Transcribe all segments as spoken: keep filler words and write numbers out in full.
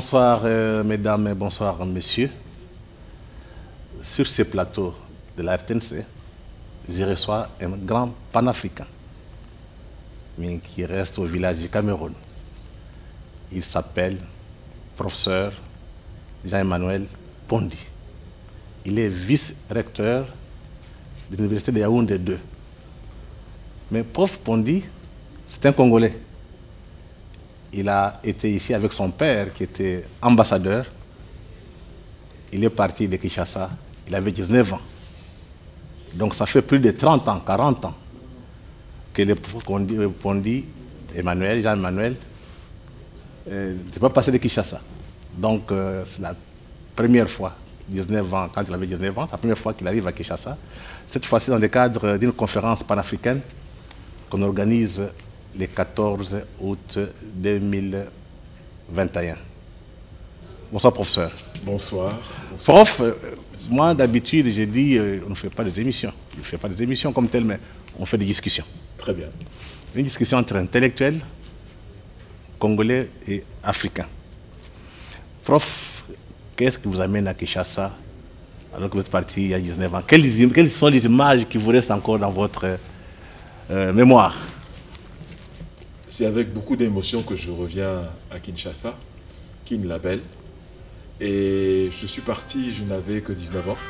Bonsoir euh, mesdames et bonsoir messieurs. Sur ce plateau de la R T N C, je reçois un grand panafricain, mais qui reste au village du Cameroun. Il s'appelle professeur Jean-Emmanuel Pondi. Il est vice-recteur de l'université de Yaoundé deux. Mais prof Pondi, c'est un Congolais. Il a été ici avec son père qui était ambassadeur. Il est parti de Kinshasa, il avait dix-neuf ans. Donc ça fait plus de trente ans, quarante ans que le prof Pondi, Emmanuel, Jean-Emmanuel, euh, n'est pas passé de Kinshasa. Donc euh, c'est la première fois, dix-neuf ans, quand il avait dix-neuf ans, c'est la première fois qu'il arrive à Kinshasa. Cette fois-ci dans le cadre d'une conférence panafricaine qu'on organise le quatorze août deux mille vingt et un. Bonsoir, professeur. Bonsoir. Bonsoir. Prof, euh, moi d'habitude, j'ai dit, euh, on ne fait pas des émissions. On ne fait pas des émissions comme telles, mais on fait des discussions. Très bien. Une discussion entre intellectuels, congolais et africains. Prof, qu'est-ce qui vous amène à Kinshasa alors que vous êtes parti il y a dix-neuf ans? Quelles, quelles sont les images qui vous restent encore dans votre euh, mémoire? C'est avec beaucoup d'émotion que je reviens à Kinshasa, Kin Label. Et je suis parti, je n'avais que dix-neuf ans.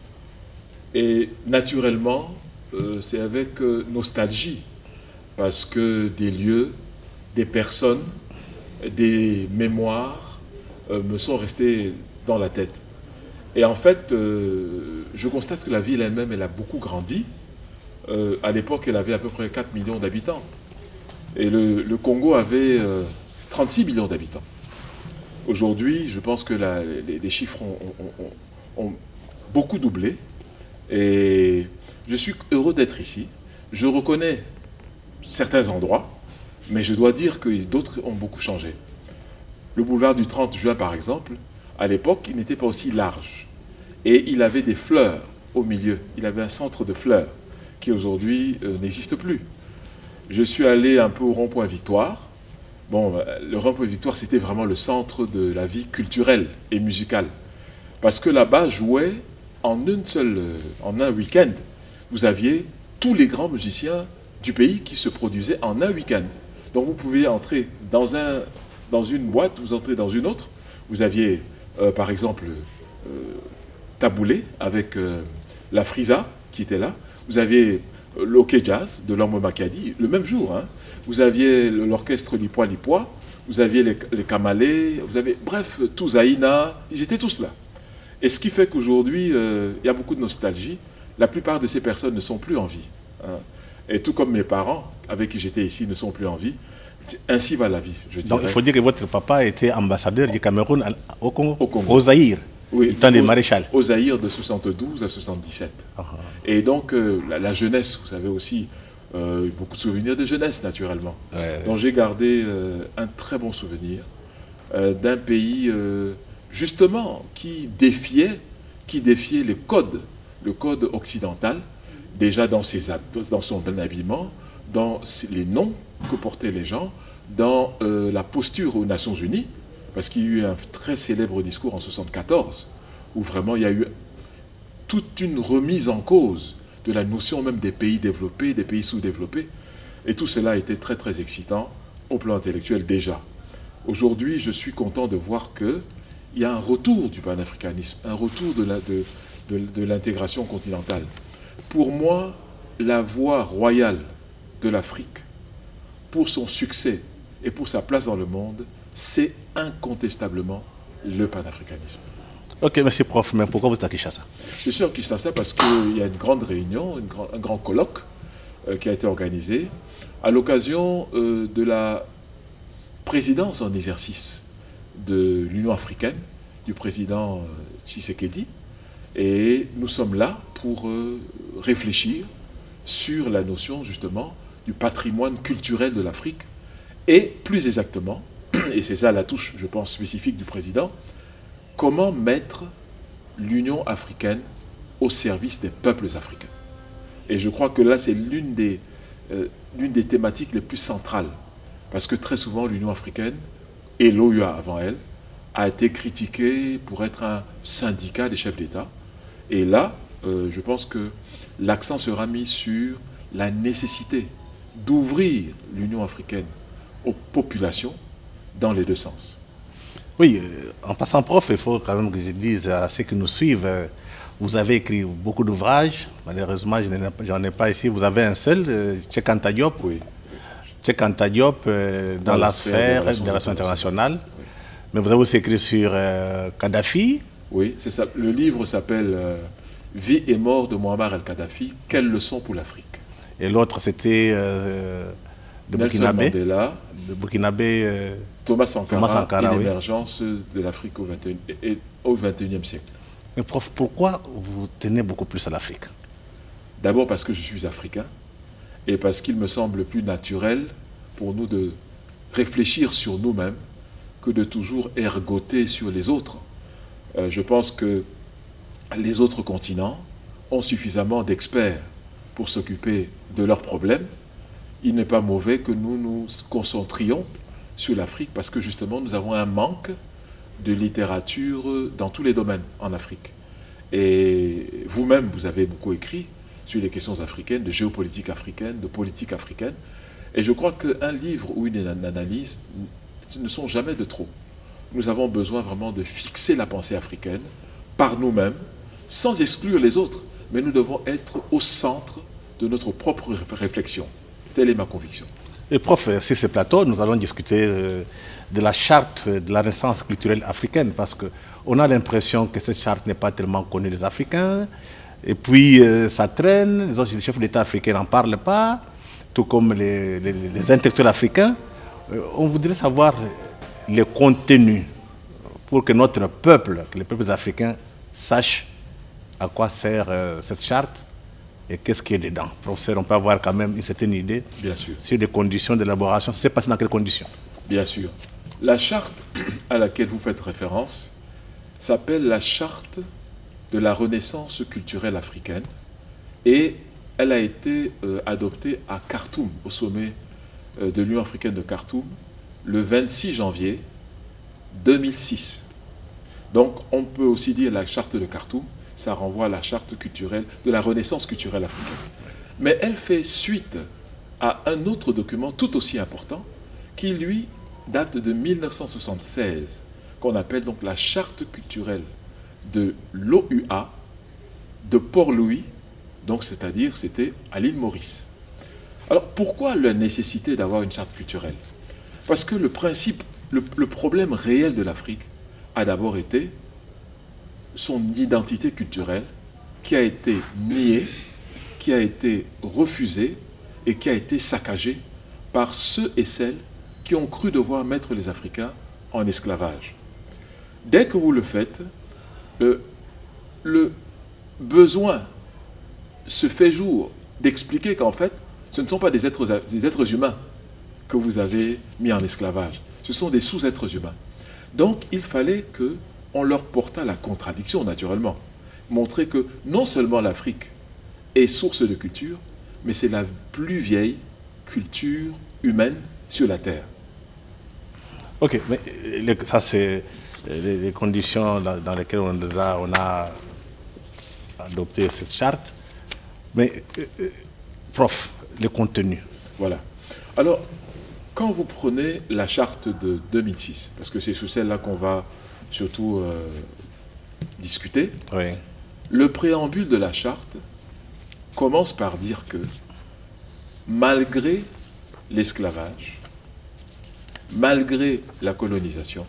Et naturellement, euh, c'est avec euh, nostalgie, parce que des lieux, des personnes, des mémoires euh, me sont restés dans la tête. Et en fait, euh, je constate que la ville elle-même, elle a beaucoup grandi. Euh, à l'époque, elle avait à peu près quatre millions d'habitants. Et le, le Congo avait euh, trente-six millions d'habitants. Aujourd'hui, je pense que la, les, les chiffres ont, ont, ont, ont beaucoup doublé. Et je suis heureux d'être ici. Je reconnais certains endroits, mais je dois dire que d'autres ont beaucoup changé. Le boulevard du trente juin, par exemple, à l'époque, il n'était pas aussi large. Et il avait des fleurs au milieu. Il avait un centre de fleurs qui aujourd'hui euh, n'existe plus. Je suis allé un peu au rond-point Victoire. Bon, le rond-point Victoire, c'était vraiment le centre de la vie culturelle et musicale. Parce que là-bas, jouait en, une seule, en un week-end. Vous aviez tous les grands musiciens du pays qui se produisaient en un week-end. Donc vous pouviez entrer dans, un, dans une boîte, vous entrez dans une autre. Vous aviez, euh, par exemple, euh, Taboulé avec euh, la Frisa qui était là. Vous aviez l'Ok Jazz de l'Homme Makadi, le même jour. Hein. Vous aviez l'orchestre Lipoa Lipoa, vous aviez les, les Kamalé, vous avez, bref, tous Aïna, ils étaient tous là. Et ce qui fait qu'aujourd'hui, euh, il y a beaucoup de nostalgie. La plupart de ces personnes ne sont plus en vie. Hein. Et tout comme mes parents, avec qui j'étais ici, ne sont plus en vie. Ainsi va la vie, je dirais. Donc il faut dire que votre papa était ambassadeur du Cameroun au Congo, au, Congo. au Zaïre. Oui, du temps des maréchals. Au Zaïre de soixante-douze à soixante-dix-sept. Uh-huh. Et donc, euh, la, la jeunesse, vous avez aussi euh, beaucoup de souvenirs de jeunesse, naturellement. Ouais, donc, ouais. J'ai gardé euh, un très bon souvenir euh, d'un pays, euh, justement, qui défiait, qui défiait les codes, le code occidental, déjà dans, ses, dans son habillement, dans les noms que portaient les gens, dans euh, la posture aux Nations Unies, parce qu'il y a eu un très célèbre discours en soixante-quatorze, où vraiment il y a eu toute une remise en cause de la notion même des pays développés, des pays sous-développés. Et tout cela a été très très excitant au plan intellectuel déjà. Aujourd'hui, je suis content de voir qu'il y a un retour du panafricanisme, un retour de, la, de, de, de l'intégration continentale. Pour moi, la voie royale de l'Afrique, pour son succès et pour sa place dans le monde, c'est incontestablement le panafricanisme. Ok, merci prof, mais pourquoi vous êtes à Kinshasa? Je suis à Kinshasa parce qu'il y a une grande réunion, une grand, un grand colloque euh, qui a été organisé à l'occasion euh, de la présidence en exercice de l'Union africaine, du président euh, Tshisekedi. Et nous sommes là pour euh, réfléchir sur la notion justement du patrimoine culturel de l'Afrique et plus exactement, et c'est ça la touche, je pense, spécifique du président, comment mettre l'Union africaine au service des peuples africains. Et je crois que là, c'est l'une des, euh, l'une des thématiques les plus centrales, parce que très souvent, l'Union africaine, et l'O U A avant elle, a été critiqué pour être un syndicat des chefs d'État. Et là, euh, je pense que l'accent sera mis sur la nécessité d'ouvrir l'Union africaine aux populations dans les deux sens. Oui, euh, en passant, prof, il faut quand même que je dise à ceux qui nous suivent, euh, vous avez écrit beaucoup d'ouvrages, malheureusement je n'en ai pas ici, vous avez un seul, euh, Cheikh Anta Diop, oui. Cheikh Anta Diop euh, dans, dans la sphère des relations internationales, oui. Mais vous avez aussi écrit sur euh, Kadhafi. Oui, c'est ça. Le livre s'appelle euh, Vie et mort de Muammar el-Kadhafi, quelles leçons pour l'Afrique. Et l'autre c'était euh, de Burkinabé, de Burkinabé euh, Thomas Sankara, Thomas Sankara et l'émergence oui. de l'Afrique au vingt et unième siècle. Mais prof, pourquoi vous tenez beaucoup plus à l'Afrique? D'abord parce que je suis africain et parce qu'il me semble plus naturel pour nous de réfléchir sur nous-mêmes que de toujours ergoter sur les autres. Euh, je pense que les autres continents ont suffisamment d'experts pour s'occuper de leurs problèmes. Il n'est pas mauvais que nous nous concentrions sur l'Afrique parce que justement nous avons un manque de littérature dans tous les domaines en Afrique. Et vous-même, vous avez beaucoup écrit sur les questions africaines, de géopolitique africaine, de politique africaine. Et je crois qu'un livre ou une analyse ne sont jamais de trop. Nous avons besoin vraiment de fixer la pensée africaine par nous-mêmes, sans exclure les autres. Mais nous devons être au centre de notre propre réflexion. Telle est ma conviction. Et prof, sur ce plateau, nous allons discuter euh, de la charte de la Renaissance culturelle africaine, parce qu'on a l'impression que cette charte n'est pas tellement connue des Africains, et puis euh, ça traîne, les autres chefs d'État africains n'en parlent pas, tout comme les, les, les intellectuels africains. Euh, on voudrait savoir les contenus pour que notre peuple, que les peuples africains sachent à quoi sert euh, cette charte et qu'est-ce qu'il y a dedans. Professeur, on peut avoir quand même une certaine idée Bien sûr. sur les conditions d'élaboration. C'est passé dans quelles conditions? Bien sûr. La charte à laquelle vous faites référence s'appelle la charte de la Renaissance culturelle africaine et elle a été euh, adoptée à Khartoum, au sommet euh, de l'Union africaine de Khartoum, le vingt-six janvier deux mille six. Donc on peut aussi dire la charte de Khartoum, ça renvoie à la charte culturelle de la Renaissance culturelle africaine. Mais elle fait suite à un autre document tout aussi important qui, lui, date de mille neuf cent soixante-seize, qu'on appelle donc la charte culturelle de l'O U A de Port-Louis, donc c'est-à-dire c'était à l'île Maurice. Alors pourquoi la nécessité d'avoir une charte culturelle? Parce que le principe, le, le problème réel de l'Afrique a d'abord été son identité culturelle qui a été niée, qui a été refusée et qui a été saccagée par ceux et celles qui ont cru devoir mettre les Africains en esclavage. Dès que vous le faites, le, le besoin se fait jour d'expliquer qu'en fait, ce ne sont pas des êtres, des êtres humains que vous avez mis en esclavage. Ce sont des sous-êtres humains. Donc, il fallait qu'on leur portât la contradiction, naturellement. Montrer que non seulement l'Afrique est source de culture, mais c'est la plus vieille culture humaine sur la Terre. Ok, mais ça c'est les, les conditions dans, dans lesquelles on a, on a adopté cette charte. Mais, euh, prof, le contenu. Voilà. Alors, quand vous prenez la charte de deux mille six, parce que c'est sur celle-là qu'on va surtout euh, discuter, oui. Le préambule de la charte commence par dire que, malgré l'esclavage, malgré la colonisation,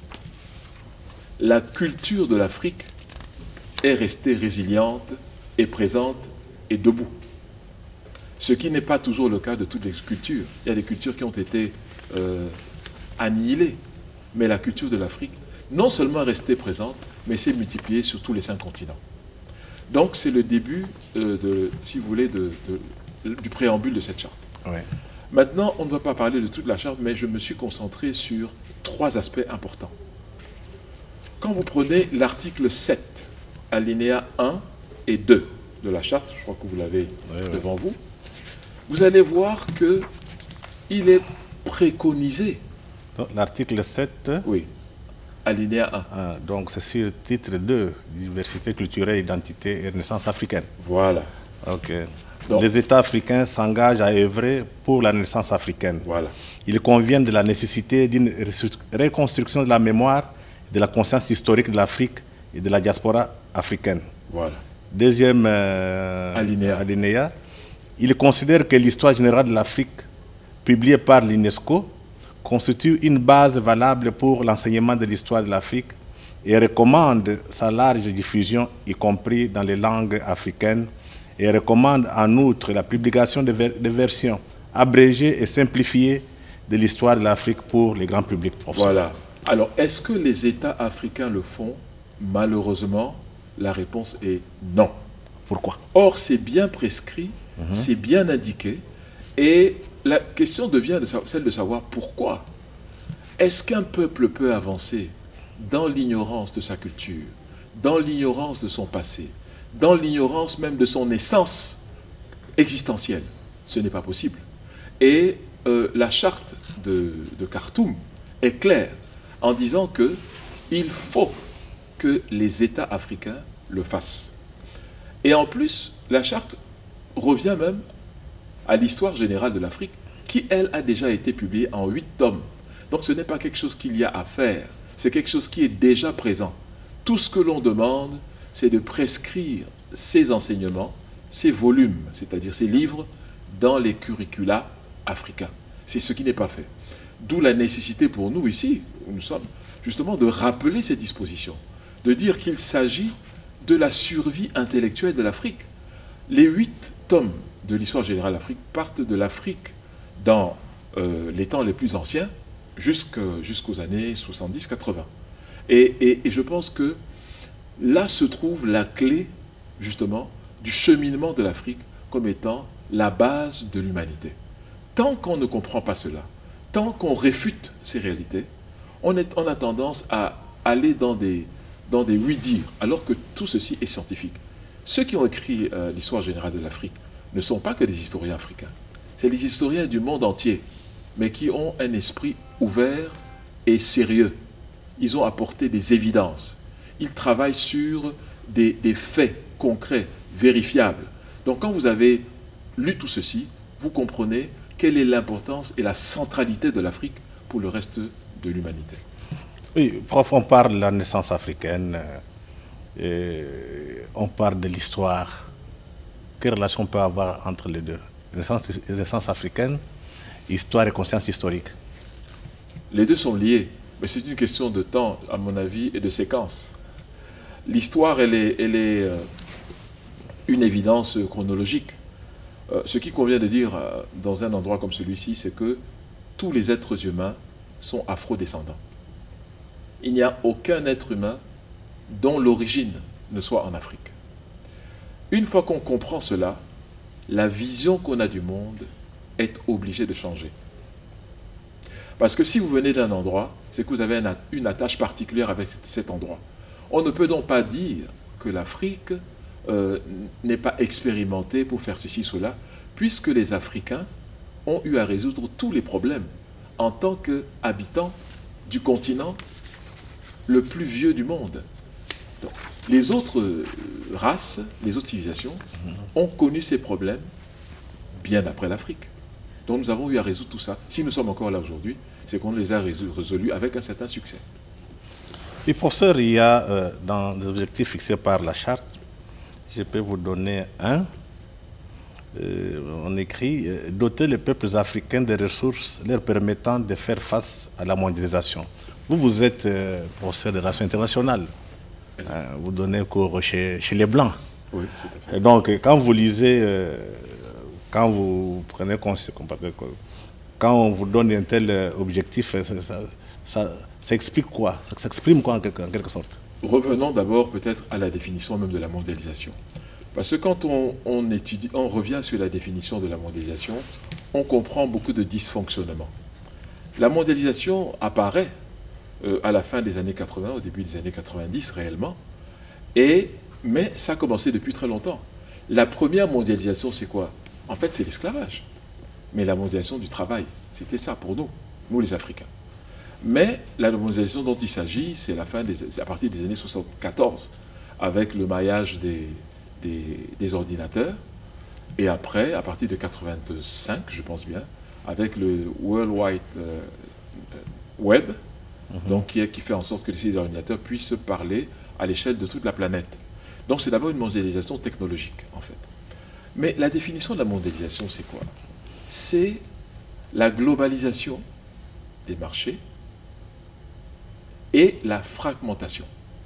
la culture de l'Afrique est restée résiliente et présente et debout. Ce qui n'est pas toujours le cas de toutes les cultures. Il y a des cultures qui ont été euh, annihilées, mais la culture de l'Afrique, non seulement est restée présente, mais s'est multipliée sur tous les cinq continents. Donc c'est le début, euh, de, si vous voulez, de, de, du préambule de cette charte. Ouais. Maintenant, on ne va pas parler de toute la charte, mais je me suis concentré sur trois aspects importants. Quand vous prenez l'article sept, alinéa un et deux de la charte, je crois que vous l'avez ouais, devant ouais. vous, vous allez voir qu'il est préconisé. L'article sept. Oui. alinéa un. Ah, donc c'est sur le titre deux, diversité culturelle, identité et renaissance africaine. Voilà. Ok. Donc, les États africains s'engagent à œuvrer pour la renaissance africaine. Voilà. Il convient de la nécessité d'une reconstruction de la mémoire, de la conscience historique de l'Afrique et de la diaspora africaine. Voilà. Deuxième euh, alinéa. alinéa, il considère que l'histoire générale de l'Afrique, publiée par l'UNESCO, constitue une base valable pour l'enseignement de l'histoire de l'Afrique et recommande sa large diffusion, y compris dans les langues africaines, et recommande en outre la publication de, ver de versions abrégées et simplifiées de l'histoire de l'Afrique pour les grands publics. Voilà. Alors, est-ce que les États africains le font? Malheureusement, la réponse est non. Pourquoi? Or, c'est bien prescrit, mmh. c'est bien indiqué, et la question devient de celle de savoir pourquoi. Est-ce qu'un peuple peut avancer dans l'ignorance de sa culture, dans l'ignorance de son passé, dans l'ignorance même de son essence existentielle? Ce n'est pas possible. Et euh, la charte de, de Khartoum est claire en disant qu'il faut que les États africains le fassent. Et en plus, la charte revient même à l'histoire générale de l'Afrique, qui, elle, a déjà été publiée en huit tomes. Donc ce n'est pas quelque chose qu'il y a à faire, c'est quelque chose qui est déjà présent. Tout ce que l'on demande, c'est de prescrire ces enseignements, ces volumes, c'est-à-dire ces livres, dans les curricula africains. C'est ce qui n'est pas fait. D'où la nécessité pour nous ici, où nous sommes, justement de rappeler ces dispositions, de dire qu'il s'agit de la survie intellectuelle de l'Afrique. Les huit tomes de l'histoire générale de l'Afrique partent de l'Afrique dans euh, les temps les plus anciens jusqu'aux jusqu'aux années soixante-dix quatre-vingts. Et, et, et je pense que là se trouve la clé, justement, du cheminement de l'Afrique comme étant la base de l'humanité. Tant qu'on ne comprend pas cela, tant qu'on réfute ces réalités, on, est, on a tendance à aller dans des, dans des oui-dire, alors que tout ceci est scientifique. Ceux qui ont écrit euh, l'histoire générale de l'Afrique ne sont pas que des historiens africains. C'est des historiens du monde entier, mais qui ont un esprit ouvert et sérieux. Ils ont apporté des évidences. Ils travaillent sur des, des faits concrets, vérifiables. Donc quand vous avez lu tout ceci, vous comprenez quelle est l'importance et la centralité de l'Afrique pour le reste de l'humanité. Oui, prof, on parle de la naissance africaine, et on parle de l'histoire. Quelle relation on peut avoir entre les deux? Naissance, naissance africaine, histoire et conscience historique. Les deux sont liés, mais c'est une question de temps, à mon avis, et de séquence. L'histoire, elle est, elle est euh, une évidence chronologique. Euh, ce qui convient de dire euh, dans un endroit comme celui-ci, c'est que tous les êtres humains sont afro-descendants. Il n'y a aucun être humain dont l'origine ne soit en Afrique. Une fois qu'on comprend cela, la vision qu'on a du monde est obligée de changer. Parce que si vous venez d'un endroit, c'est que vous avez une attache particulière avec cet endroit. On ne peut donc pas dire que l'Afrique euh, n'est pas expérimentée pour faire ceci, cela, puisque les Africains ont eu à résoudre tous les problèmes en tant qu'habitants du continent le plus vieux du monde. Donc, les autres races, les autres civilisations ont connu ces problèmes bien après l'Afrique. Donc nous avons eu à résoudre tout ça. Si nous sommes encore là aujourd'hui, c'est qu'on les a résolus avec un certain succès. Et professeur, il y a euh, dans les objectifs fixés par la charte, je peux vous donner un. Euh, on écrit euh, « Doter les peuples africains de ressources leur permettant de faire face à la mondialisation ». Vous, vous êtes euh, professeur de relations internationales. Euh, vous donnez cours chez, chez les Blancs. Oui, tout à fait. Et donc, quand vous lisez, euh, quand vous prenez conscience, quand on vous donne un tel objectif, ça, ça, ça, ça explique quoi? Ça s'exprime quoi en quelque, en quelque sorte? Revenons d'abord peut-être à la définition même de la mondialisation. Parce que quand on, on, étudie, on revient sur la définition de la mondialisation, on comprend beaucoup de dysfonctionnements. La mondialisation apparaît euh, à la fin des années quatre-vingts, au début des années quatre-vingt-dix réellement, et, mais ça a commencé depuis très longtemps. La première mondialisation, c'est quoi? En fait, c'est l'esclavage. Mais la mondialisation du travail, c'était ça pour nous, nous les Africains. Mais la mondialisation dont il s'agit, c'est la fin des, à partir des années soixante-quatorze, avec le maillage des, des, des ordinateurs, et après, à partir de quatre-vingt-cinq, je pense bien, avec le World Wide euh, Web, mm-hmm. donc qui, qui fait en sorte que les ordinateurs puissent parler à l'échelle de toute la planète. Donc c'est d'abord une mondialisation technologique, en fait. Mais la définition de la mondialisation, c'est quoi? C'est la globalisation des marchés et la fragmentation.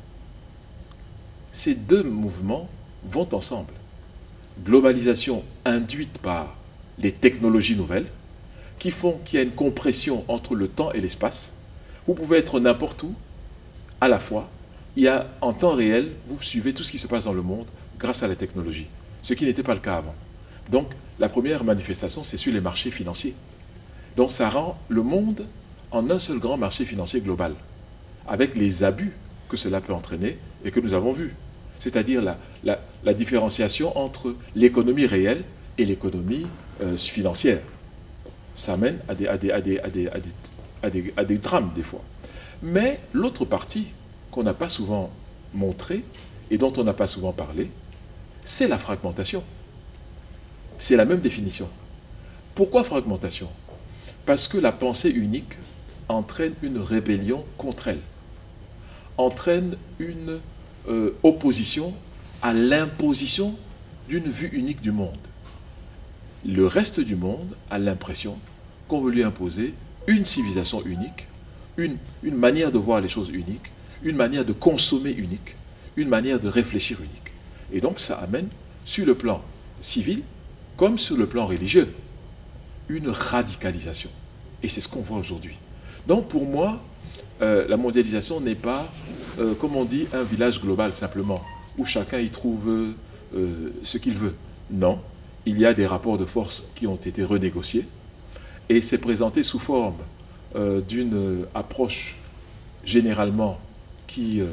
Ces deux mouvements vont ensemble. Globalisation induite par les technologies nouvelles qui font qu'il y a une compression entre le temps et l'espace. Vous pouvez être n'importe où, à la fois. Il y a, en temps réel, vous suivez tout ce qui se passe dans le monde grâce à la technologie, ce qui n'était pas le cas avant. Donc, la première manifestation, c'est sur les marchés financiers. Donc, ça rend le monde en un seul grand marché financier global, avec les abus que cela peut entraîner et que nous avons vus. C'est-à-dire la, la, la différenciation entre l'économie réelle et l'économie euh, financière. Ça mène à des, à, des, à, des, à, des, à, des, à, des, à des drames, des fois. Mais l'autre partie qu'on n'a pas souvent montrée et dont on n'a pas souvent parlé, c'est la fragmentation. C'est la même définition. Pourquoi fragmentation? Parce que la pensée unique entraîne une rébellion contre elle, entraîne une euh, opposition à l'imposition d'une vue unique du monde. Le reste du monde a l'impression qu'on veut lui imposer une civilisation unique, une, une manière de voir les choses unique, une manière de consommer unique, une manière de réfléchir unique. Et donc ça amène, sur le plan civil, comme sur le plan religieux, une radicalisation. Et c'est ce qu'on voit aujourd'hui. Donc pour moi, euh, la mondialisation n'est pas, euh, comme on dit, un village global simplement, où chacun y trouve euh, ce qu'il veut. Non, il y a des rapports de force qui ont été renégociés, et c'est présenté sous forme euh, d'une approche généralement qui euh,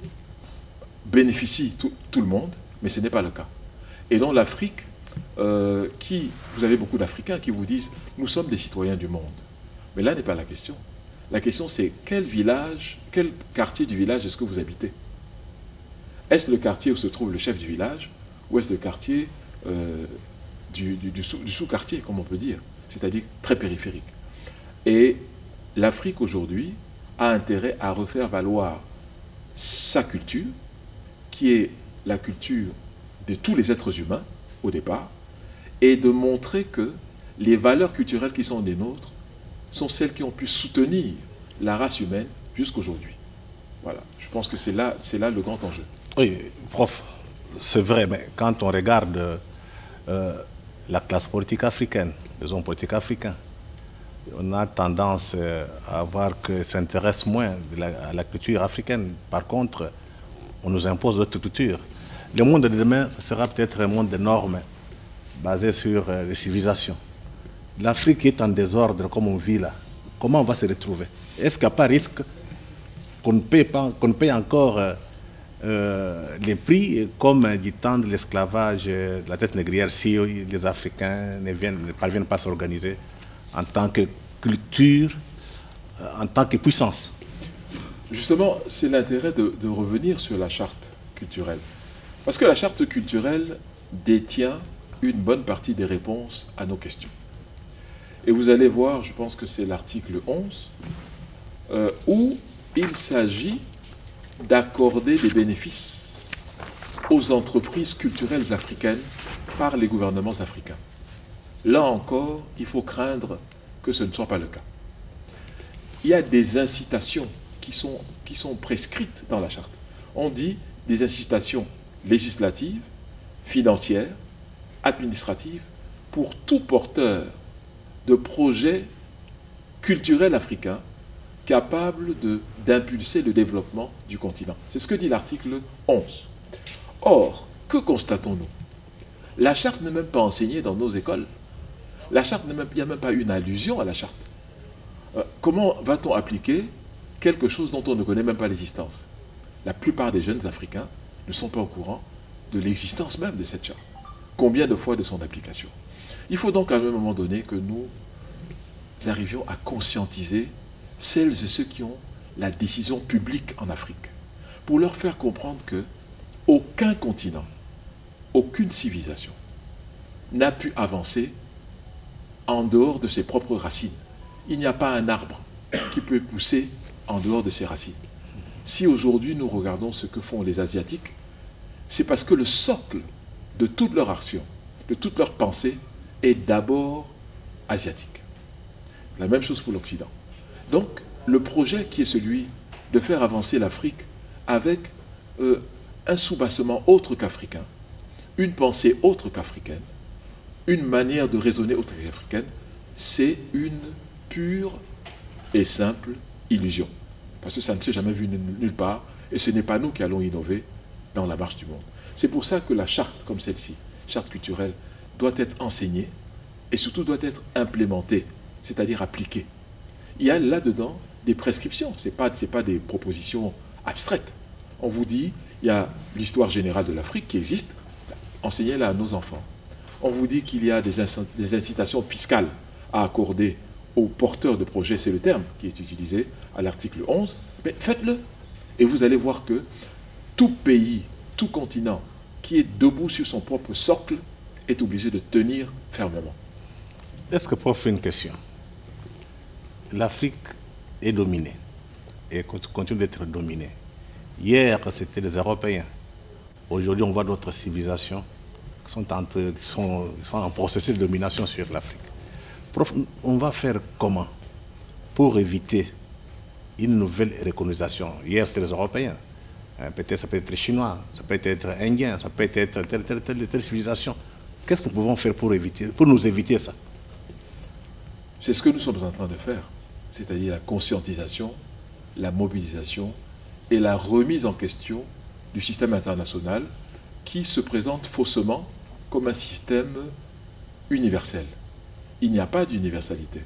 bénéficie tout, tout le monde, mais ce n'est pas le cas. Et donc l'Afrique, euh, qui, vous avez beaucoup d'Africains qui vous disent « nous sommes des citoyens du monde ». Mais là n'est pas la question. La question c'est quel village, quel quartier du village est-ce que vous habitez? Est-ce le quartier où se trouve le chef du village ou est-ce le quartier euh, du, du, du, sous, du sous-quartier, comme on peut dire, c'est-à-dire très périphérique? Et l'Afrique aujourd'hui a intérêt à refaire valoir sa culture, qui est la culture de tous les êtres humains au départ, et de montrer que les valeurs culturelles qui sont des nôtres sont celles qui ont pu soutenir la race humaine jusqu'aujourd'hui. Voilà, je pense que c'est là, c'est là le grand enjeu. Oui, prof, c'est vrai, mais quand on regarde euh, la classe politique africaine, les hommes politiques africains, on a tendance euh, à voir qu'ils s'intéressent moins de la, à la culture africaine. Par contre, on nous impose d'autres cultures. Le monde de demain, ce sera peut-être un monde de normes basé sur euh, les civilisations. L'Afrique est en désordre comme on vit là. Comment on va se retrouver? Est-ce qu'il n'y a pas risque qu'on ne paye pas, qu'on paye encore euh, euh, les prix comme du temps de l'esclavage, de la tête négrière, si les Africains ne, viennent, ne parviennent pas à s'organiser en tant que culture, euh, en tant que puissance? Justement, c'est l'intérêt de, de revenir sur la charte culturelle. Parce que la charte culturelle détient une bonne partie des réponses à nos questions. Et vous allez voir, je pense que c'est l'article onze, euh, où il s'agit d'accorder des bénéfices aux entreprises culturelles africaines par les gouvernements africains. Là encore, il faut craindre que ce ne soit pas le cas. Il y a des incitations qui sont, qui sont prescrites dans la charte. On dit des incitations législatives, financières, administratives, pour tout porteur de projets culturels africains capables d'impulser le développement du continent. C'est ce que dit l'article onze. Or, que constatons-nous? La charte n'est même pas enseignée dans nos écoles. La charte, il n'y a même pas une allusion à la charte. Euh, comment va-t-on appliquer quelque chose dont on ne connaît même pas l'existence? La plupart des jeunes Africains ne sont pas au courant de l'existence même de cette charte. Combien de fois de son application? Il faut donc à un moment donné que nous arrivions à conscientiser celles et ceux qui ont la décision publique en Afrique, pour leur faire comprendre que aucun continent, aucune civilisation n'a pu avancer en dehors de ses propres racines. Il n'y a pas un arbre qui peut pousser en dehors de ses racines. Si aujourd'hui nous regardons ce que font les Asiatiques, c'est parce que le socle de toute leur action, de toute leur pensée, est d'abord asiatique. La même chose pour l'Occident. Donc, le projet qui est celui de faire avancer l'Afrique avec euh, un soubassement autre qu'africain, une pensée autre qu'africaine, une manière de raisonner autre qu'africaine, c'est une pure et simple illusion. Parce que ça ne s'est jamais vu nulle part, et ce n'est pas nous qui allons innover dans la marche du monde. C'est pour ça que la charte comme celle-ci, charte culturelle, doit être enseignée, et surtout doit être implémentée, c'est-à-dire appliquée. Il y a là-dedans des prescriptions, ce n'est pas, c'est pas des propositions abstraites. On vous dit, il y a l'histoire générale de l'Afrique qui existe, enseignez-la à nos enfants. On vous dit qu'il y a des, des incitations fiscales à accorder aux porteurs de projets, c'est le terme qui est utilisé à l'article onze, mais faites-le. Et vous allez voir que tout pays, tout continent qui est debout sur son propre socle est obligé de tenir fermement. Est-ce que, prof, une question? L'Afrique est dominée et continue d'être dominée. Hier, c'était les Européens. Aujourd'hui, on voit d'autres civilisations qui sont en, qui sont, qui sont en processus de domination sur l'Afrique. Prof, on va faire comment pour éviter une nouvelle recolonisation? Hier, c'était les Européens. Peut-être ça peut être chinois, ça peut être indien, ça peut être telle, telle, telle, telle civilisation. Qu'est-ce que nous pouvons faire pour, éviter, pour nous éviter ça? C'est ce que nous sommes en train de faire, c'est-à-dire la conscientisation, la mobilisation et la remise en question du système international qui se présente faussement comme un système universel. Il n'y a pas d'universalité.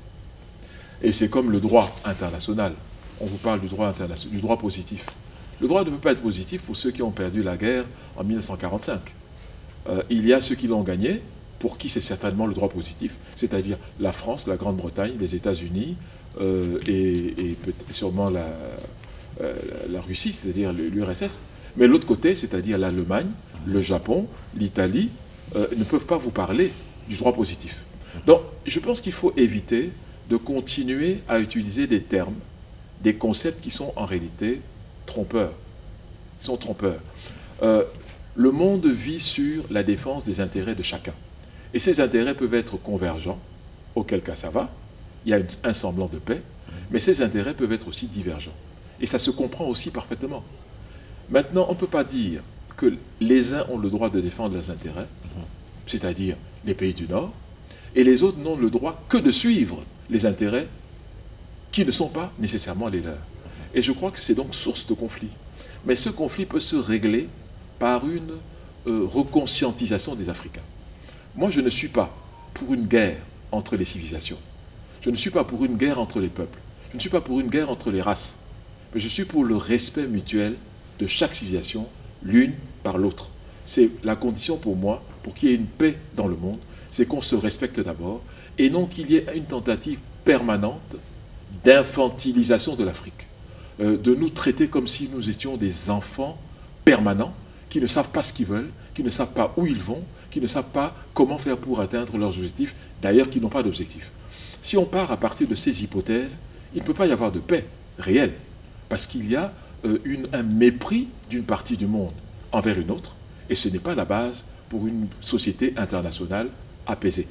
Et c'est comme le droit international. On vous parle du droit international, du droit positif. Le droit ne peut pas être positif pour ceux qui ont perdu la guerre en mille neuf cent quarante-cinq. Euh, il y a ceux qui l'ont gagné, pour qui c'est certainement le droit positif, c'est-à-dire la France, la Grande-Bretagne, les États-Unis euh, et, et sûrement la, euh, la Russie, c'est-à-dire l'U R S S. Mais l'autre côté, c'est-à-dire l'Allemagne, le Japon, l'Italie, euh, ne peuvent pas vous parler du droit positif. Donc, je pense qu'il faut éviter de continuer à utiliser des termes, des concepts qui sont en réalité trompeurs. Ils sont trompeurs. Euh, le monde vit sur la défense des intérêts de chacun. Et ces intérêts peuvent être convergents, auquel cas ça va, il y a un semblant de paix, mais ces intérêts peuvent être aussi divergents. Et ça se comprend aussi parfaitement. Maintenant, on ne peut pas dire que les uns ont le droit de défendre leurs intérêts, c'est-à-dire les pays du Nord, et les autres n'ont le droit que de suivre les intérêts qui ne sont pas nécessairement les leurs. Et je crois que c'est donc source de conflit. Mais ce conflit peut se régler par une euh, reconscientisation des Africains. Moi, je ne suis pas pour une guerre entre les civilisations. Je ne suis pas pour une guerre entre les peuples. Je ne suis pas pour une guerre entre les races. Mais je suis pour le respect mutuel de chaque civilisation, l'une par l'autre. C'est la condition pour moi, pour qu'il y ait une paix dans le monde, c'est qu'on se respecte d'abord, et non qu'il y ait une tentative permanente d'infantilisation de l'Afrique. Euh, de nous traiter comme si nous étions des enfants permanents, qui ne savent pas ce qu'ils veulent, qui ne savent pas où ils vont, qui ne savent pas comment faire pour atteindre leurs objectifs, d'ailleurs qui n'ont pas d'objectif. Si on part à partir de ces hypothèses, il ne peut pas y avoir de paix réelle, parce qu'il y a euh, une, un mépris d'une partie du monde envers une autre, et ce n'est pas la base pour une société internationale apaisée.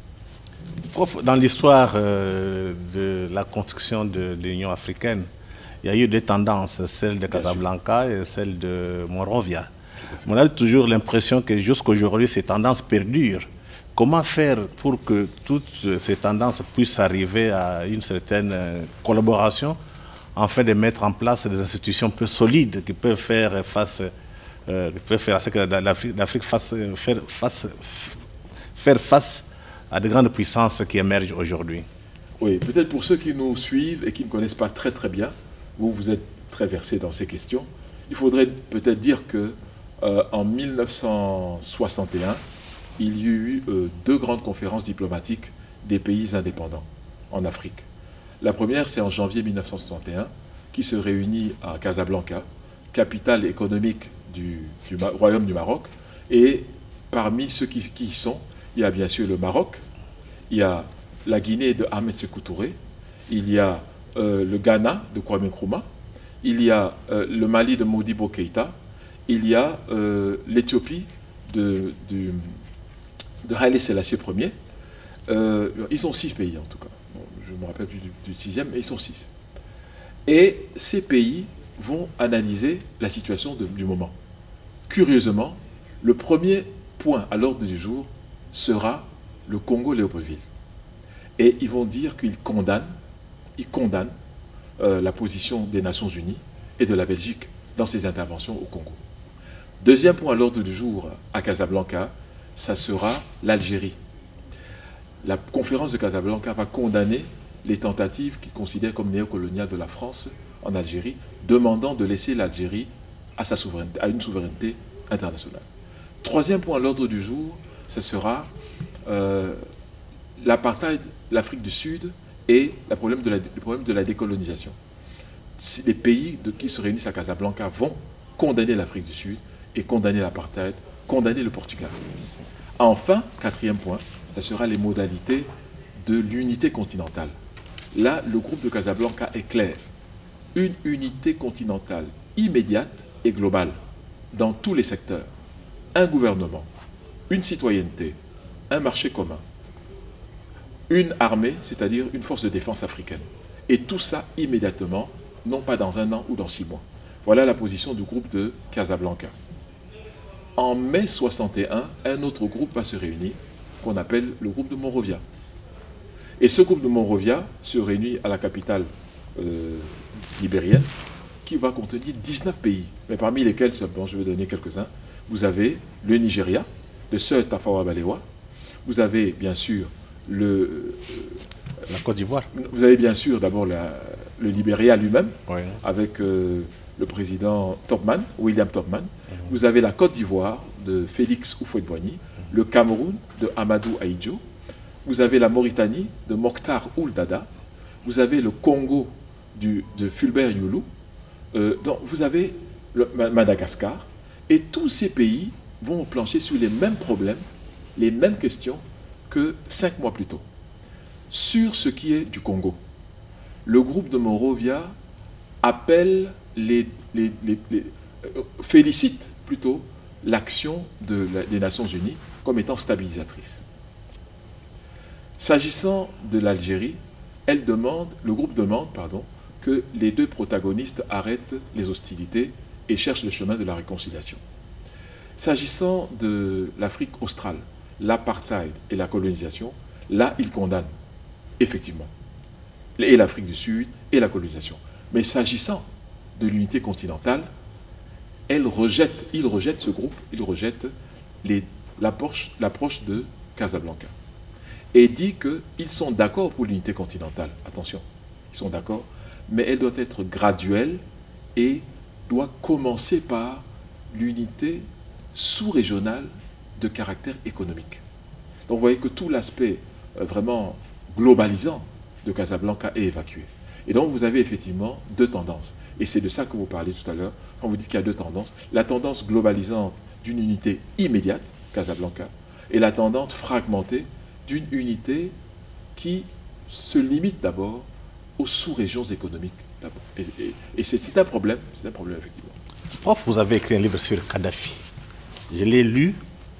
Prof, dans l'histoire euh, de la construction de, de l'Union africaine, il y a eu deux tendances, celle de Casablanca et celle de Monrovia. On a toujours l'impression que jusqu'aujourd'hui, ces tendances perdurent. Comment faire pour que toutes ces tendances puissent arriver à une certaine collaboration, afin de mettre en place des institutions peu solides qui peuvent faire face, euh, qui peuvent faire à ce que l'Afrique fasse, faire, face, faire face à de grandes puissances qui émergent aujourd'hui? Oui, peut-être pour ceux qui nous suivent et qui ne connaissent pas très très bien, vous, vous êtes très versé dans ces questions, il faudrait peut-être dire que euh, en mille neuf cent soixante et un, il y a eu euh, deux grandes conférences diplomatiques des pays indépendants en Afrique. La première, c'est en janvier mille neuf cent soixante et un, qui se réunit à Casablanca, capitale économique du, du Royaume du Maroc. Et parmi ceux qui, qui y sont, il y a bien sûr le Maroc, il y a la Guinée de Ahmed Sékou Touré, il y a euh, le Ghana de Kwame Nkrumah, il y a euh, le Mali de Modibo Keïta, il y a euh, l'Éthiopie de, de, de Haïlé Sélassié Ier. Euh, ils sont six pays en tout cas. Bon, je ne me rappelle plus du, du sixième, mais ils sont six. Et ces pays vont analyser la situation de, du moment. Curieusement, le premier point à l'ordre du jour sera le Congo-Léopoldville. Et ils vont dire qu'ils condamnent, ils condamnent euh, la position des Nations Unies et de la Belgique dans ces interventions au Congo. Deuxième point à l'ordre du jour à Casablanca, ça sera l'Algérie. La conférence de Casablanca va condamner les tentatives qu'ils considèrent comme néocoloniales de la France en Algérie, demandant de laisser l'Algérie à sa souveraineté, à une souveraineté internationale. Troisième point à l'ordre du jour, ce sera euh, l'apartheid, l'Afrique du Sud et le problème de la, le problème de la décolonisation. Les pays de, qui se réunissent à Casablanca vont condamner l'Afrique du Sud et condamner l'apartheid, condamner le Portugal. Enfin, quatrième point, ce sera les modalités de l'unité continentale. Là, le groupe de Casablanca est clair. Une unité continentale immédiate et globale dans tous les secteurs. Un gouvernement, une citoyenneté, un marché commun, une armée, c'est-à-dire une force de défense africaine. Et tout ça immédiatement, non pas dans un an ou dans six mois. Voilà la position du groupe de Casablanca. En mai soixante et un, un autre groupe va se réunir, qu'on appelle le groupe de Monrovia. Et ce groupe de Monrovia se réunit à la capitale euh, libérienne, qui va contenir dix-neuf pays, mais parmi lesquels, bon, je vais donner quelques-uns. Vous avez le Nigeria, le Sir Tafawa Balewa. Vous avez bien sûr le... La Côte d'Ivoire. Vous avez bien sûr d'abord le Libéria lui-même, Oui. avec euh, le président Topman, William Topman. Mm-hmm. Vous avez la Côte d'Ivoire de Félix Houphouët-Boigny, mm-hmm. le Cameroun de Amadou Ahidjo. Vous avez la Mauritanie de Mokhtar Ould Daddah. Vous avez le Congo du, de Fulbert Youlou. Euh, donc vous avez le Madagascar. Et tous ces pays vont plancher sur les mêmes problèmes, les mêmes questions que cinq mois plus tôt. Sur ce qui est du Congo, le groupe de Monrovia appelle les, les, les, les euh, félicite plutôt l'action de la, des Nations Unies comme étant stabilisatrice. S'agissant de l'Algérie, elle demande, le groupe demande pardon, que les deux protagonistes arrêtent les hostilités et cherchent le chemin de la réconciliation. S'agissant de l'Afrique australe, l'apartheid et la colonisation, là, ils condamnent, effectivement, et l'Afrique du Sud et la colonisation. Mais s'agissant de l'unité continentale, elle rejette, il rejette ce groupe, il rejette l'approche de Casablanca. Et dit qu'ils sont d'accord pour l'unité continentale. Attention, ils sont d'accord, mais elle doit être graduelle et doit commencer par l'unité sous-régionale de caractère économique. Donc vous voyez que tout l'aspect euh, vraiment globalisant de Casablanca est évacué. Et donc vous avez effectivement deux tendances. Et c'est de ça que vous parlez tout à l'heure, quand vous dites qu'il y a deux tendances. La tendance globalisante d'une unité immédiate, Casablanca, et la tendance fragmentée d'une unité qui se limite d'abord aux sous-régions économiques. Et, et, et c'est un problème, c'est un problème effectivement. Prof, vous avez écrit un livre sur Kadhafi. Je l'ai lu.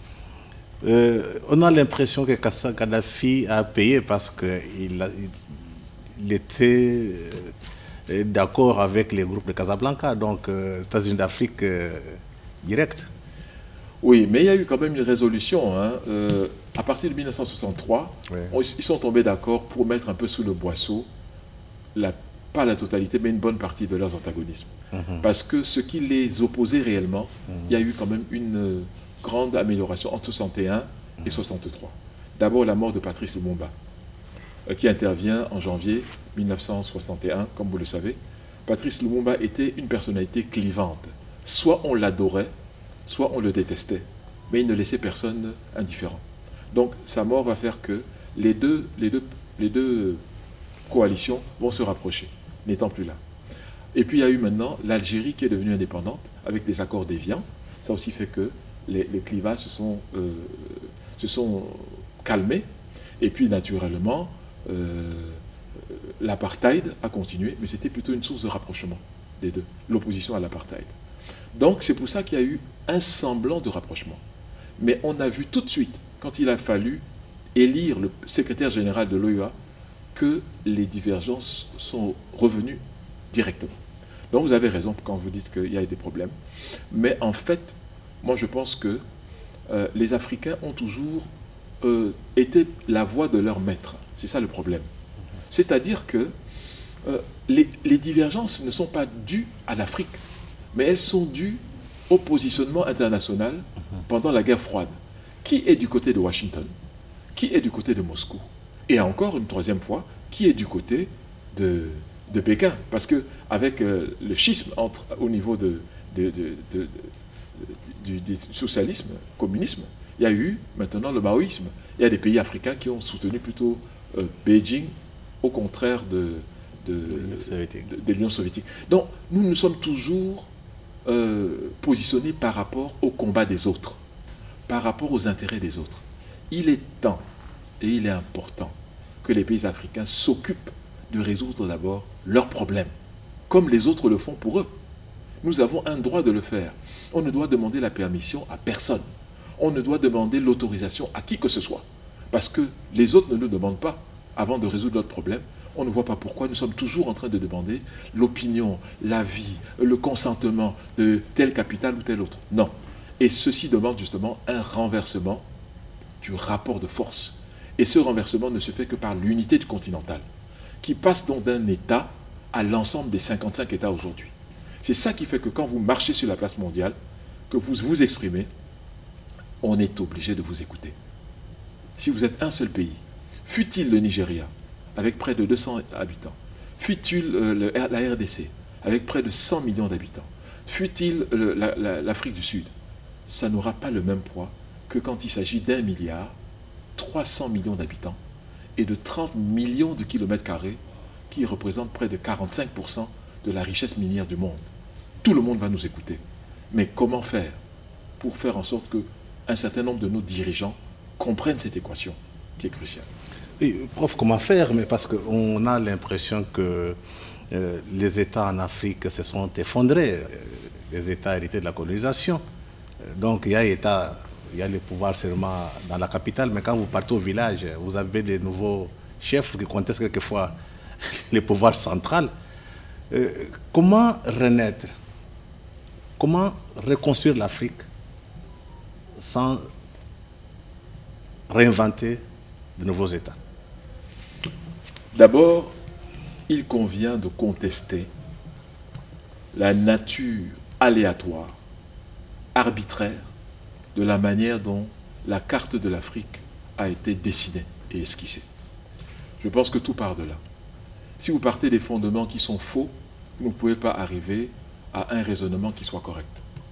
Euh, on a l'impression que Kadhafi a payé parce qu'il il était d'accord avec les groupes de Casablanca, donc euh, États-Unis d'Afrique euh, direct. Oui, mais il y a eu quand même une résolution. Hein. Euh, à partir de mille neuf cent soixante-trois, oui. on, ils sont tombés d'accord pour mettre un peu sous le boisseau, la, pas la totalité, mais une bonne partie de leurs antagonismes. Mm-hmm. Parce que ce qui les opposait réellement, mm-hmm. il y a eu quand même une euh, grande amélioration entre soixante et un mm-hmm. et soixante-trois. D'abord la mort de Patrice Lumumba, euh, qui intervient en janvier mille neuf cent soixante et un, comme vous le savez. Patrice Lumumba était une personnalité clivante. Soit on l'adorait, soit on le détestait, mais il ne laissait personne indifférent. Donc sa mort va faire que les deux, les deux, les deux coalitions vont se rapprocher, n'étant plus là. Et puis il y a eu maintenant l'Algérie qui est devenue indépendante avec des accords d'Évian. Ça aussi fait que les, les clivages se sont, euh, se sont calmés. Et puis naturellement, euh, l'apartheid a continué, mais c'était plutôt une source de rapprochement des deux, l'opposition à l'apartheid. Donc c'est pour ça qu'il y a eu un semblant de rapprochement. Mais on a vu tout de suite, quand il a fallu élire le secrétaire général de l'O U A, que les divergences sont revenues directement. Donc vous avez raison quand vous dites qu'il y a des problèmes. Mais en fait, moi je pense que euh, les Africains ont toujours euh, été la voix de leur maître. C'est ça le problème. C'est-à-dire que euh, les, les divergences ne sont pas dues à l'Afrique, mais elles sont dues au positionnement international pendant la guerre froide. Qui est du côté de Washington? Qui est du côté de Moscou? Et encore une troisième fois, qui est du côté de, de Pékin? Parce qu'avec euh, le schisme entre, au niveau de, de, de, de, de, du, du socialisme, communisme, il y a eu maintenant le maoïsme. Il y a des pays africains qui ont soutenu plutôt euh, Beijing, au contraire de, de, de, de l'Union soviétique. Donc nous nous sommes toujours euh, positionnés par rapport au combat des autres, par rapport aux intérêts des autres. Il est temps et il est important que les pays africains s'occupent de résoudre d'abord leurs problèmes, comme les autres le font pour eux. Nous avons un droit de le faire. On ne doit demander la permission à personne. On ne doit demander l'autorisation à qui que ce soit. Parce que les autres ne nous demandent pas avant de résoudre notre problème. On ne voit pas pourquoi nous sommes toujours en train de demander l'opinion, l'avis, le consentement de tel capital ou tel autre. Non. Et ceci demande justement un renversement du rapport de force. Et ce renversement ne se fait que par l'unité du continental, qui passe donc d'un État à l'ensemble des cinquante-cinq États aujourd'hui. C'est ça qui fait que quand vous marchez sur la place mondiale, que vous vous exprimez, on est obligé de vous écouter. Si vous êtes un seul pays, fût-il le Nigeria, avec près de deux cents habitants, fût-il euh, le, la R D C, avec près de cent millions d'habitants, fût-il la, la, l'Afrique du Sud, ça n'aura pas le même poids que quand il s'agit d'un milliard, trois cents millions d'habitants et de trente millions de kilomètres carrés qui représentent près de quarante-cinq pour cent de la richesse minière du monde. Tout le monde va nous écouter. Mais comment faire pour faire en sorte qu'un certain nombre de nos dirigeants comprennent cette équation qui est cruciale? Oui, prof, comment faire? Mais parce qu'on a l'impression que euh, les États en Afrique se sont effondrés, les États hérités de la colonisation. Donc il y a États, il y a les pouvoirs seulement dans la capitale, mais quand vous partez au village, vous avez des nouveaux chefs qui contestent quelquefois les pouvoirs centraux. Euh, comment renaître? Comment reconstruire l'Afrique sans réinventer de nouveaux États? D'abord, il convient de contester la nature aléatoire, arbitraire, de la manière dont la carte de l'Afrique a été dessinée et esquissée. Je pense que tout part de là. Si vous partez des fondements qui sont faux, vous ne pouvez pas arriver à un raisonnement qui soit correct.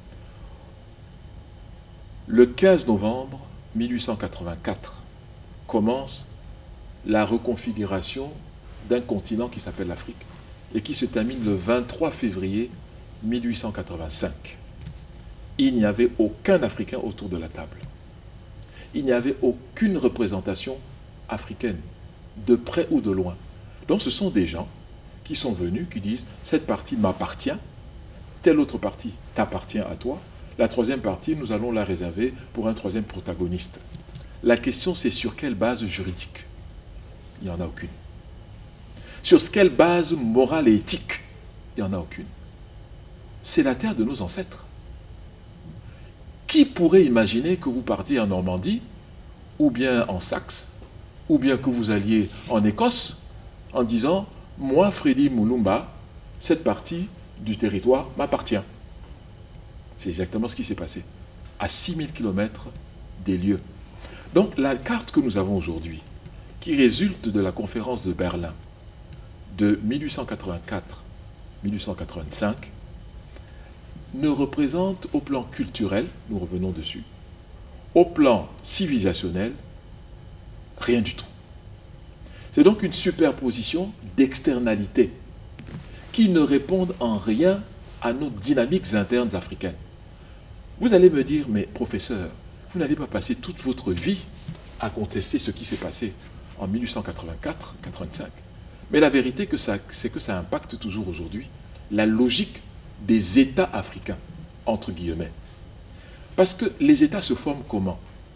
Le quinze novembre mille huit cent quatre-vingt-quatre commence la reconfiguration d'un continent qui s'appelle l'Afrique et qui se termine le vingt-trois février mille huit cent quatre-vingt-cinq. Il n'y avait aucun Africain autour de la table. Il n'y avait aucune représentation africaine, de près ou de loin. Donc ce sont des gens qui sont venus, qui disent « cette partie m'appartient, telle autre partie t'appartient à toi, la troisième partie, nous allons la réserver pour un troisième protagoniste. » La question, c'est sur quelle base juridique? Il n'y en a aucune. Sur quelle base morale et éthique? Il n'y en a aucune. C'est la terre de nos ancêtres. Qui pourrait imaginer que vous partiez en Normandie, ou bien en Saxe, ou bien que vous alliez en Écosse, en disant « moi, Freddy Moulumba, cette partie du territoire m'appartient ». C'est exactement ce qui s'est passé, à six mille kilomètres des lieux. Donc la carte que nous avons aujourd'hui, qui résulte de la conférence de Berlin de mille huit cent quatre-vingt-quatre à mille huit cent quatre-vingt-cinq, ne représente au plan culturel, nous revenons dessus, au plan civilisationnel, rien du tout. C'est donc une superposition d'externalités qui ne répondent en rien à nos dynamiques internes africaines. Vous allez me dire, mais professeur, vous n'allez pas passer toute votre vie à contester ce qui s'est passé en mille huit cent quatre-vingt-quatre quatre-vingt-cinq. Mais la vérité, c'est que ça impacte toujours aujourd'hui la logique des États africains, entre guillemets. Parce que les États se forment comment?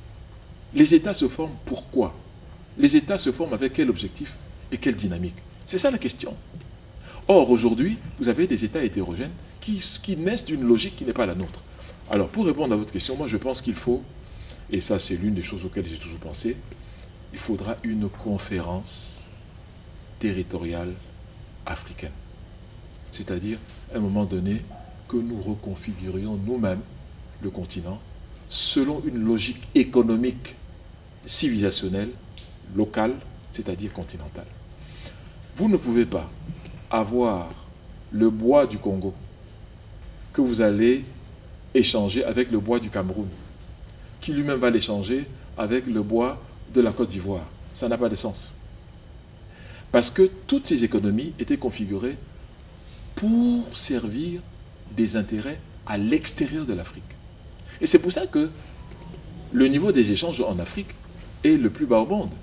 Les États se forment pourquoi? Les États se forment avec quel objectif et quelle dynamique? C'est ça la question. Or, aujourd'hui, vous avez des États hétérogènes qui, qui naissent d'une logique qui n'est pas la nôtre. Alors, pour répondre à votre question, moi je pense qu'il faut, et ça c'est l'une des choses auxquelles j'ai toujours pensé, il faudra une conférence territoriale africaine. C'est-à-dire, à un moment donné, que nous reconfigurions nous-mêmes le continent selon une logique économique, civilisationnelle, locale, c'est-à-dire continentale. Vous ne pouvez pas avoir le bois du Congo que vous allez échanger avec le bois du Cameroun, qui lui-même va l'échanger avec le bois de la Côte d'Ivoire. Ça n'a pas de sens. Parce que toutes ces économies étaient configurées pour servir des intérêts à l'extérieur de l'Afrique. Et c'est pour ça que le niveau des échanges en Afrique est le plus bas au monde.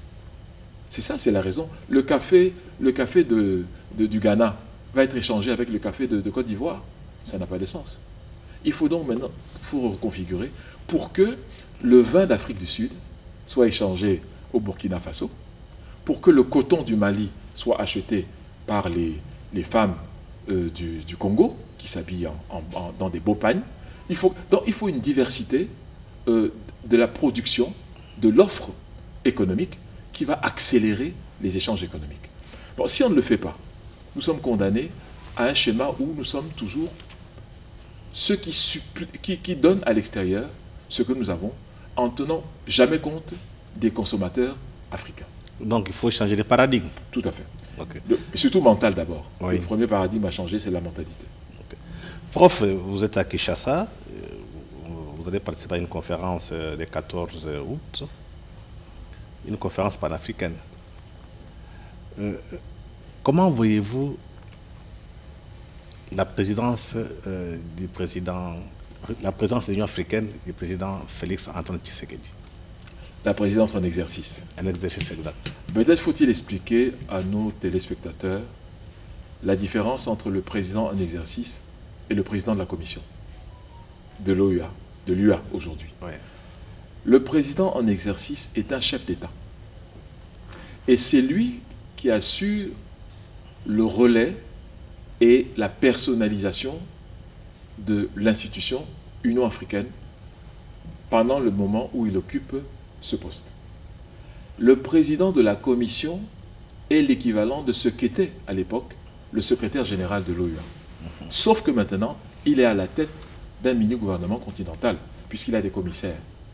C'est ça, c'est la raison. Le café, le café de, de, du Ghana va être échangé avec le café de, de Côte d'Ivoire. Ça n'a pas de sens. Il faut donc maintenant faut reconfigurer pour que le vin d'Afrique du Sud soit échangé au Burkina Faso, pour que le coton du Mali soit acheté par les, les femmes euh, du, du Congo, qui s'habillent en, en, en, dans des beaux pagnes. Il faut, donc il faut une diversité euh, de la production, de l'offre économique, qui va accélérer les échanges économiques. Bon, si on ne le fait pas, nous sommes condamnés à un schéma où nous sommes toujours ceux qui, qui, qui donnent à l'extérieur ce que nous avons, en tenant jamais compte des consommateurs africains. Donc il faut changer de paradigme. Tout à fait. Okay. Le, surtout mental d'abord. Oui. Le premier paradigme à changer, c'est la mentalité. Okay. Prof, vous êtes à Kinshasa, vous allez participer à une conférence le quatorze août, une conférence panafricaine. Euh, comment voyez-vous la présidence euh, du président, la présidence de l'Union africaine du président Félix Antoine Tshisekedi? La présidence en exercice. Un exercice exact. Peut-être faut-il expliquer à nos téléspectateurs la différence entre le président en exercice et le président de la commission de l'O U A, de l'U A aujourd'hui. Ouais. Le président en exercice est un chef d'État. Et c'est lui qui assure le relais et la personnalisation de l'institution Union africaine pendant le moment où il occupe ce poste. Le président de la commission est l'équivalent de ce qu'était à l'époque le secrétaire général de l'O U A. Sauf que maintenant, il est à la tête d'un mini-gouvernement continental, puisqu'il a des commissaires.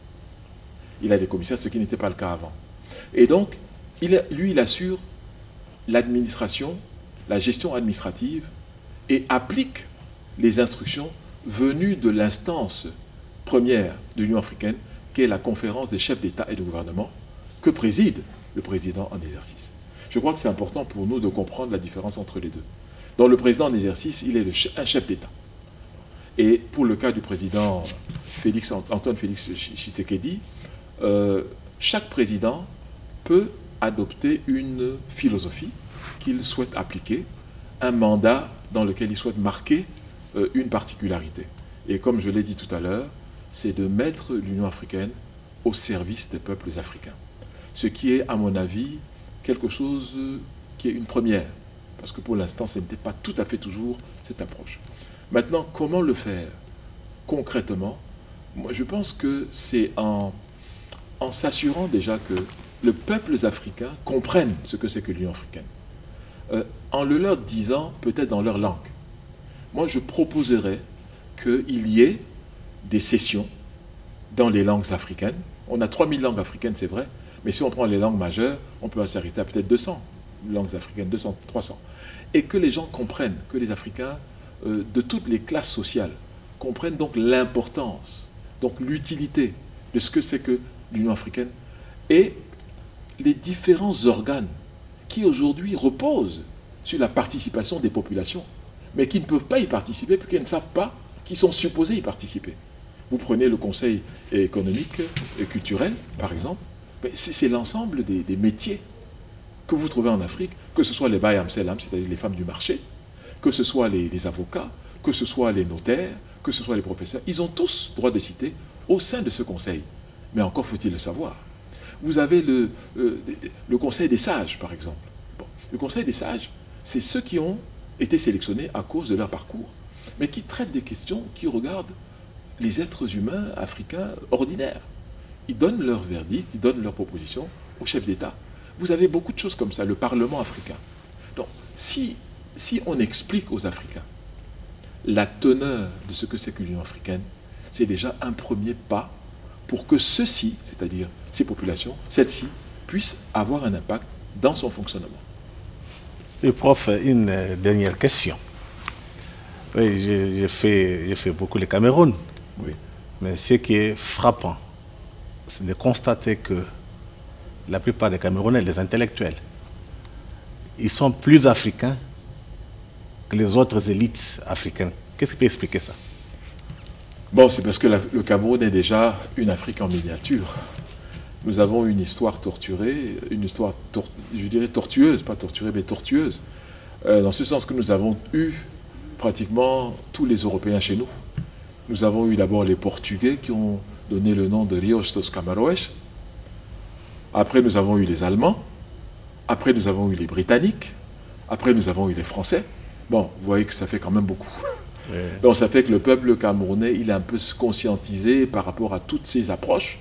Il a des commissaires, ce qui n'était pas le cas avant. Et donc, il, lui, il assure l'administration, la gestion administrative, et applique les instructions venues de l'instance première de l'Union africaine, qui est la conférence des chefs d'État et de gouvernement, que préside le président en exercice. Je crois que c'est important pour nous de comprendre la différence entre les deux. Dans le président en exercice, il est le chef, un chef d'État. Et pour le cas du président Félix, Antoine Félix Tshisekedi, euh, chaque président peut adopter une philosophie qu'il souhaite appliquer, un mandat dans lequel il souhaite marquer euh, une particularité. Et comme je l'ai dit tout à l'heure, c'est de mettre l'Union africaine au service des peuples africains. Ce qui est, à mon avis, quelque chose qui est une première. Parce que pour l'instant, ce n'était pas tout à fait toujours cette approche. Maintenant, comment le faire concrètement? Moi, je pense que c'est en, en s'assurant déjà que les peuples africains comprennent ce que c'est que l'Union africaine. Euh, en le leur disant, peut-être dans leur langue. Moi, je proposerais qu'il y ait des sessions dans les langues africaines. On a trois mille langues africaines, c'est vrai, mais si on prend les langues majeures, on peut s'arrêter à peut-être deux cents langues africaines, deux cents, trois cents. Et que les gens comprennent, que les Africains euh, de toutes les classes sociales comprennent donc l'importance, donc l'utilité de ce que c'est que l'Union africaine et les différents organes qui aujourd'hui reposent sur la participation des populations, mais qui ne peuvent pas y participer parce qu'ils ne savent pas qu'ils sont supposés y participer. Vous prenez le Conseil économique et culturel, par exemple, c'est l'ensemble des, des métiers que vous trouvez en Afrique, que ce soit les Bayam Selam, c'est-à-dire les femmes du marché, que ce soit les, les avocats, que ce soit les notaires, que ce soit les professeurs, ils ont tous droit de citer au sein de ce conseil. Mais encore faut-il le savoir. Vous avez le, euh, le conseil des sages, par exemple. Bon, le conseil des sages, c'est ceux qui ont été sélectionnés à cause de leur parcours, mais qui traitent des questions qui regardent les êtres humains africains ordinaires. Ils donnent leur verdict, ils donnent leurs propositions au chef d'État. Vous avez beaucoup de choses comme ça, le Parlement africain. Donc, si, si on explique aux Africains la teneur de ce que c'est que l'Union africaine, c'est déjà un premier pas pour que ceux-ci, c'est-à-dire ces populations, celles-ci, puissent avoir un impact dans son fonctionnement. Et prof, une dernière question. Oui, j'ai fait, fait beaucoup le Cameroun. Oui. Mais ce qui est frappant, c'est de constater que la plupart des Camerounais, les intellectuels, ils sont plus africains que les autres élites africaines. Qu'est-ce qui peut expliquer ça? Bon, c'est parce que la, le Cameroun est déjà une Afrique en miniature. Nous avons une histoire torturée, une histoire, tor je dirais tortueuse, pas torturée, mais tortueuse, euh, dans ce sens que nous avons eu pratiquement tous les Européens chez nous. Nous avons eu d'abord les Portugais qui ont donné le nom de Rios dos Camaroes. Après, nous avons eu les Allemands. Après, nous avons eu les Britanniques. Après, nous avons eu les Français. Bon, vous voyez que ça fait quand même beaucoup. Oui. Donc, ça fait que le peuple camerounais, il est un peu conscientisé par rapport à toutes ces approches.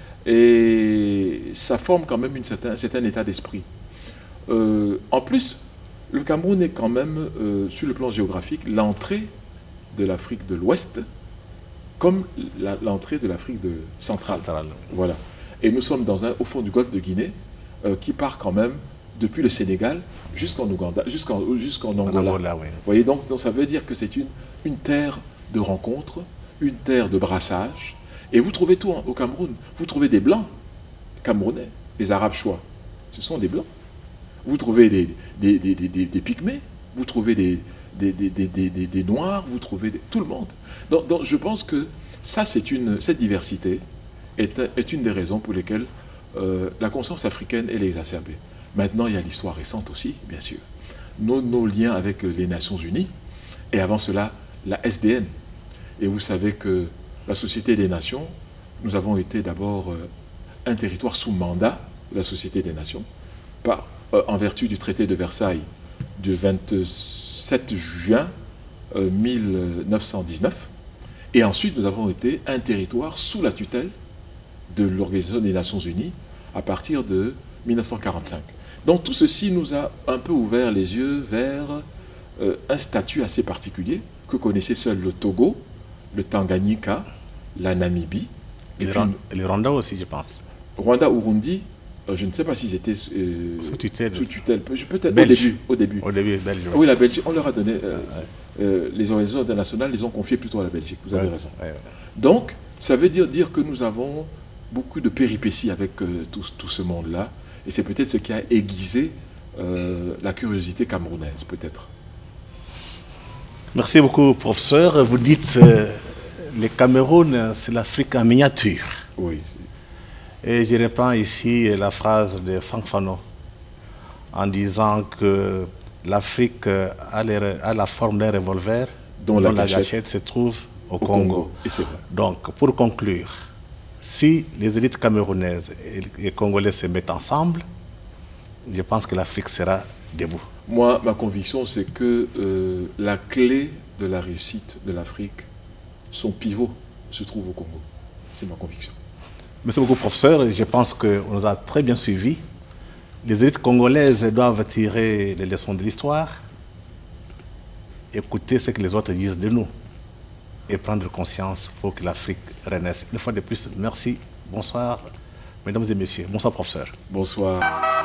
Et ça forme quand même une certain, un certain état d'esprit. Euh, en plus, le Cameroun est quand même, euh, sur le plan géographique, l'entrée de l'Afrique de l'Ouest, comme l'entrée de l'Afrique centrale. Centrale. Voilà. Et nous sommes dans un, au fond du golfe de Guinée, euh, qui part quand même depuis le Sénégal jusqu'en Ouganda, jusqu'en jusqu'en Angola. Angola oui. Vous voyez, donc, donc ça veut dire que c'est une, une terre de rencontre, une terre de brassage. Et vous trouvez tout hein, au Cameroun. Vous trouvez des Blancs camerounais, des Arabes chouas. Ce sont des Blancs. Vous trouvez des, des, des, des, des, des Pygmées, vous trouvez des, des, des, des, des, des, des Noirs, vous trouvez des, tout le monde. Donc, donc je pense que ça, c'est une, cette diversité est, est une des raisons pour lesquelles euh, la conscience africaine elle est exacerbée. Maintenant, il y a l'histoire récente aussi, bien sûr. Nos, nos liens avec les Nations Unies, et avant cela, la S D N. Et vous savez que la Société des Nations, nous avons été d'abord euh, un territoire sous mandat de la Société des Nations, par, euh, en vertu du traité de Versailles du vingt-sept juin euh, mille neuf cent dix-neuf. Et ensuite, nous avons été un territoire sous la tutelle de l'Organisation des Nations Unies à partir de mille neuf cent quarante-cinq. Donc tout ceci nous a un peu ouvert les yeux vers euh, un statut assez particulier que connaissait seul le Togo, le Tanganyika, la Namibie. Et, et puis, le Rwanda aussi, je pense. Rwanda, Urundi, euh, je ne sais pas s'ils étaient euh, sous tutelle. Sous tutelle. Peut-être au début. Au début. Au début, Belge. Oui, la Belgique, on leur a donné... Euh, ouais. euh, les organisations internationales les ont confiées plutôt à la Belgique, vous avez ouais. raison. Ouais, ouais. Donc, ça veut dire, dire que nous avons beaucoup de péripéties avec euh, tout, tout ce monde-là. Et c'est peut-être ce qui a aiguisé euh, la curiosité camerounaise, peut-être. Merci beaucoup, professeur. Vous dites euh, le Cameroun, c'est l'Afrique en miniature. Oui. Et je reprends ici la phrase de Franck Fanon en disant que l'Afrique a, a la forme d'un revolver dont, dont la gâchette se trouve au, au Congo. Congo. Et c'est vrai. Donc, pour conclure, si les élites camerounaises et les Congolais se mettent ensemble, je pense que l'Afrique sera debout. Moi, ma conviction, c'est que euh, la clé de la réussite de l'Afrique, son pivot, se trouve au Congo. C'est ma conviction. Merci beaucoup, professeur. Je pense qu'on nous a très bien suivis. Les élites congolaises doivent tirer les leçons de l'histoire, écouter ce que les autres disent de nous et prendre conscience pour que l'Afrique renaisse. Une fois de plus, merci. Bonsoir, mesdames et messieurs. Bonsoir, professeur. Bonsoir.